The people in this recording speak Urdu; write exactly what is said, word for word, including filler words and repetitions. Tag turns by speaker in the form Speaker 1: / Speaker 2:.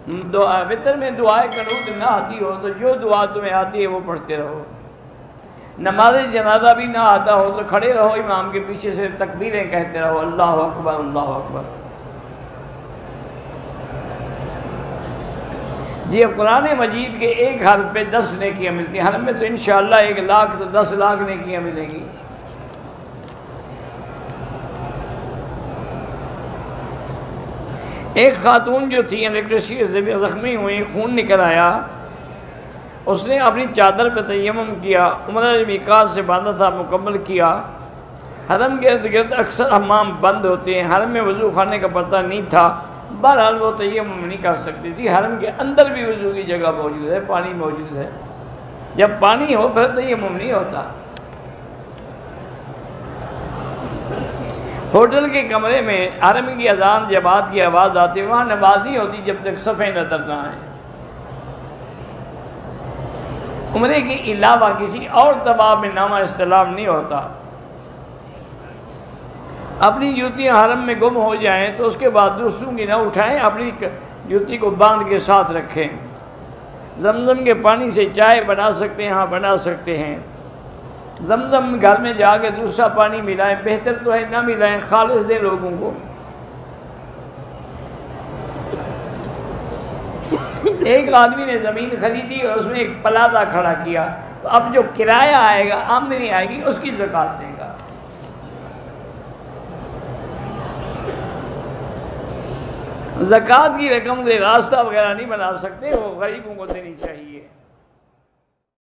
Speaker 1: دعا وطر میں دعائے قنوت نہ آتی ہو تو جو دعا تمہیں آتی ہے وہ پڑھتے رہو. نماز جنازہ بھی نہ آتا ہو تو کھڑے رہو امام کے پیچھے سے تکبیریں کہتے رہو، اللہ اکبر اللہ اکبر. جی اب قرآن مجید کے ایک حرف پہ دس نیکیاں ملتی ہیں، حرم میں تو انشاءاللہ ایک لاکھ تو دس لاکھ نیکیاں ملیں گی. ایک خاتون جو تھی الیکٹریسٹی سے زخمی ہوئی، خون نکل آیا، اس نے اپنی چادر پہ تیمم کیا، عمرہ میقات سے باندھا تھا مکمل کیا. حرم کے ارد گرد اکثر حمام بند ہوتے ہیں، حرم میں وضو خانے کا پتہ نہیں تھا، بہرحال وہ تیمم نہیں کر سکتی تھی. حرم کے اندر بھی وضو کی جگہ موجود ہے، پانی موجود ہے، جب پانی ہو پھر تیمم نہیں ہوتا. ہوٹل کے کمرے میں حرم کی اذان جماعت کی آواز آتی ہے، وہاں نماز نہیں ہوتی جب تک صفیں نظر نہ آئیں. عمرے کے علاوہ کسی اور طواف میں نامہ استلام نہیں ہوتا. اپنی جوتیاں حرم میں گم ہو جائیں تو اس کے بعد دوسروں کی نہ اٹھائیں، اپنی جوتی کو باندھ کے ساتھ رکھیں. زمزم کے پانی سے چائے بنا سکتے ہیں، ہاں بنا سکتے ہیں. زمزم گھر میں جا کے دوسرا پانی ملائیں، بہتر تو ہے نہ ملائیں، خالص دیں لوگوں کو. ایک آدمی نے زمین خریدی اور اس میں ایک پلازہ کھڑا کیا، تو اب جو کرایہ آئے گا، آمدنی آئے گی، اس کی زکوٰۃ دے گا. زکوٰۃ کی رقم سے راستہ وغیرہ نہیں بنا سکتے، وہ غریبوں کو دینی چاہیے.